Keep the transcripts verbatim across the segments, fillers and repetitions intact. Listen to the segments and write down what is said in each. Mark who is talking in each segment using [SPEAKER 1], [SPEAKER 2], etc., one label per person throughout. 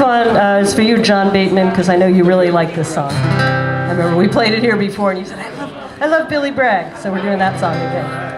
[SPEAKER 1] one uh, is for you, John Bateman, because I know you really like this song. I remember we played it here before, and you said, I love, I love Billy Bragg, so we're doing that song again.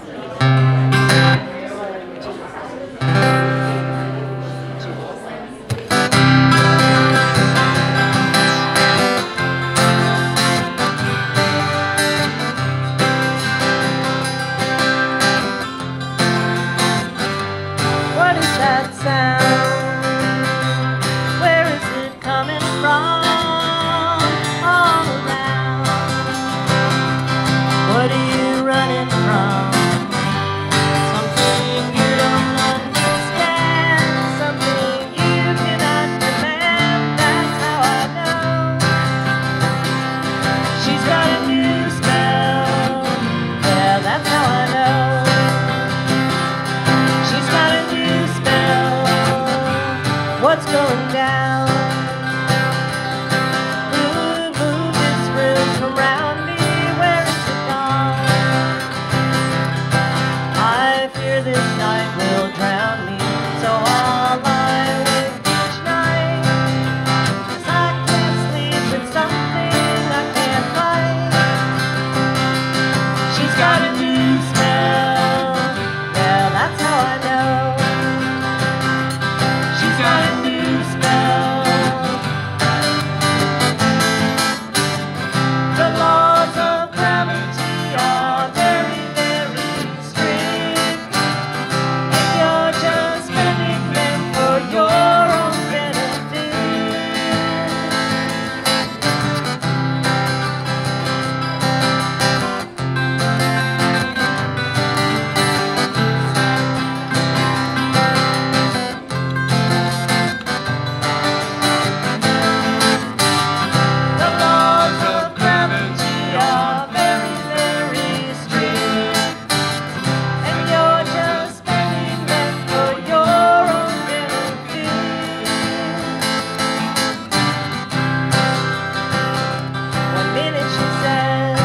[SPEAKER 2] What's going down? Move, move this room from around me. Where is it gone? I fear this night will drown me, so I'll lie awake each night, 'cause I can't sleep with something I can't fight. She's got a new spell, yeah, that's how I know. She's got a new spell. The laws of gravity are very, very strict, and you're just bending them for your own benefit. The laws of gravity are very, very strict, and you're just bending them for your own benefit. One minute she says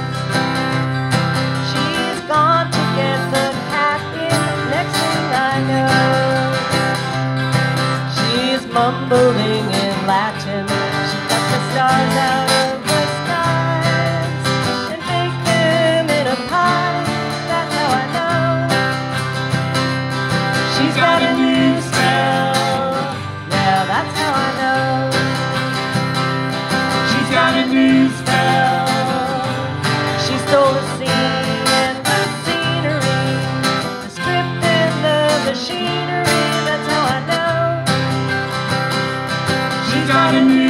[SPEAKER 2] she's gone to get the cat in. Next thing I know, she's mumbling in Latin. She got the stars out of the skies and baked them in a pie. That's how I know. She's got a new spell. Yeah, that's how I know. She's got a new spell. She stole the scene and the scenery, the script and the machinery. That's how I know. She's got a new